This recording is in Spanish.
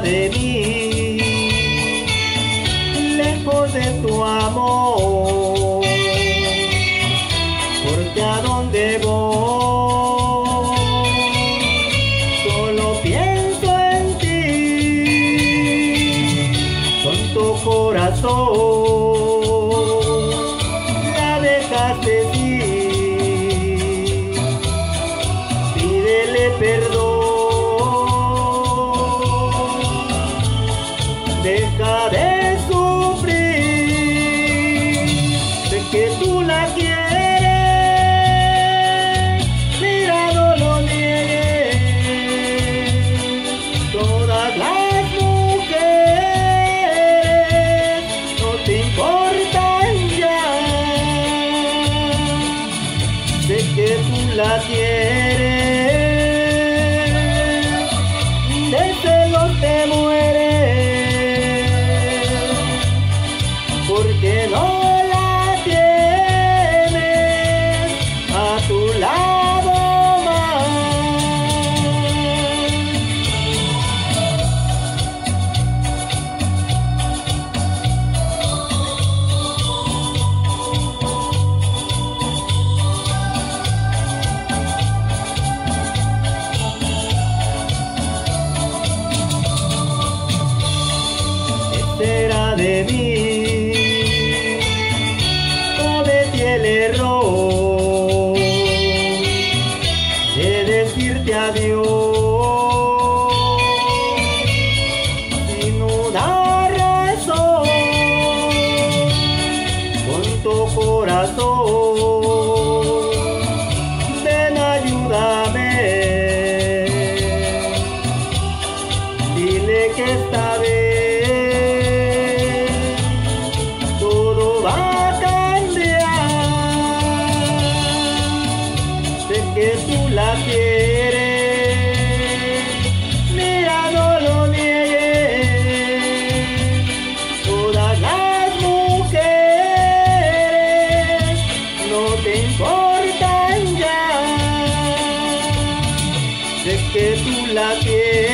de mí, lejos de tu amor, porque a dónde voy, solo pienso en ti, con tu corazón la dejaste ir, pídele perdón. Deja de sufrir, sé que tú la quieres, mira, no lo niegues. Todas las mujeres no te importan ya, sé que tú la quieres, de celos te mueres, porque no la tienes a tu lado más. ¿Qué será de mí? El error de decirte adiós sin una razón, con tu corazón. Ven, ayúdame, dile que esta vez todo va a que tú la quieres, mira, no lo niegues. Todas las mujeres no te importan ya, sé que tú la quieres.